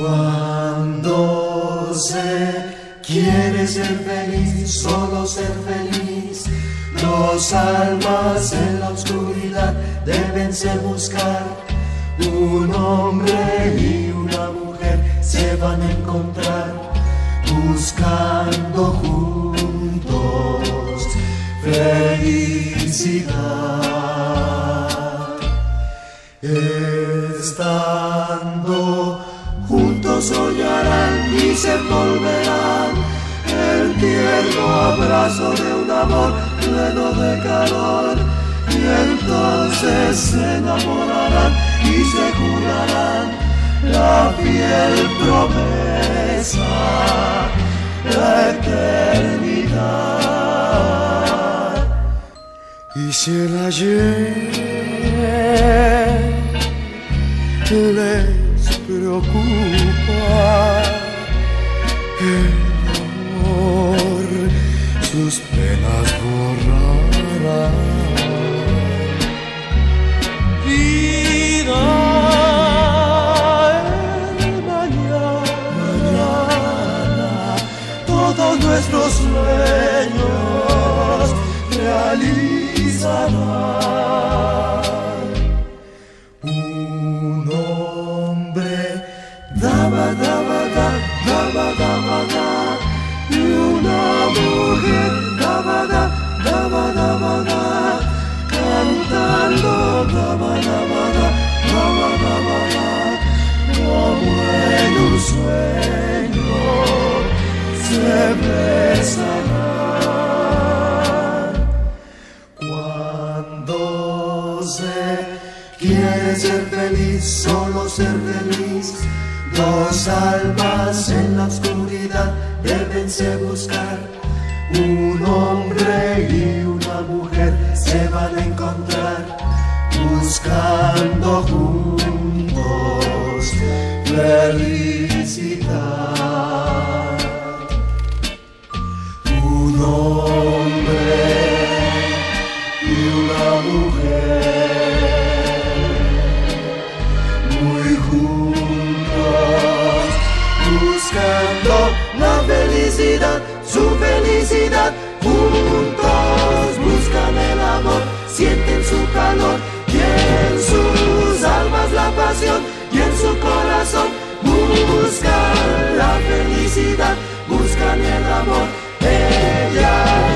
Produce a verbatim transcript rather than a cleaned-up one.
Cuando se quiere ser feliz, solo ser feliz, dos almas en la oscuridad débense buscar. Un hombre y una mujer se van a encontrar, buscando juntos felicidad. Estando juntos soñarán y se envolverán el tierno abrazo de un amor pleno de calor, y entonces se enamorarán y se jurarán la fiel promesa, la eternidad. Y si el ayer les preocupa, el amor sus penas borrará. Vida el mañana, todos nuestros sueños realizarán. Un hombre daba, daba, da, daba, daba, da, y una mujer daba, da, daba, daba, da, cantando daba, daba, da, daba, daba, da, como en un sueño se besarán. Cuando se quiere ser feliz, solo ser feliz, dos almas en la oscuridad débense buscar. Un hombre y una mujer se van a encontrar, buscando juntos felicidad. Un hombre y una mujer muy juntos, buscando la felicidad, su felicidad. Juntos buscan el amor, sienten su calor, y en sus almas la pasión, y en su corazón buscan la felicidad, buscan el amor. Ella